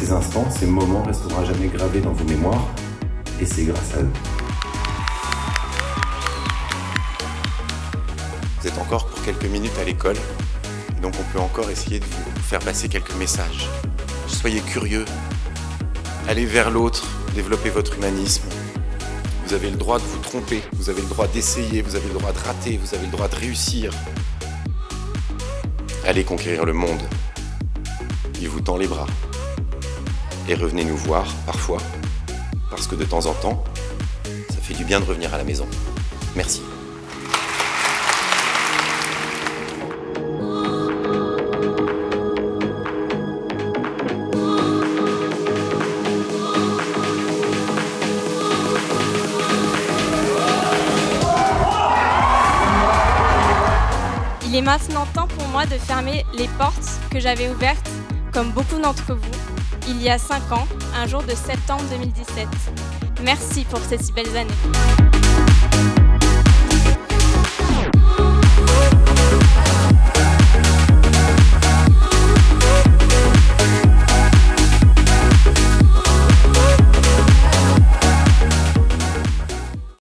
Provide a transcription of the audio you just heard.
ces instants, ces moments resteront à jamais gravés dans vos mémoires, et c'est grâce à eux. Vous êtes encore pour quelques minutes à l'école, et donc on peut encore essayer de vous faire passer quelques messages. Soyez curieux, allez vers l'autre, développez votre humanisme. Vous avez le droit de vous tromper, vous avez le droit d'essayer, vous avez le droit de rater, vous avez le droit de réussir. Allez conquérir le monde. Il vous tend les bras. Et revenez nous voir, parfois, parce que de temps en temps, ça fait du bien de revenir à la maison. Merci. Il est maintenant temps pour moi de fermer les portes que j'avais ouvertes, comme beaucoup d'entre vous, il y a 5 ans, un jour de septembre 2017. Merci pour ces si belles années.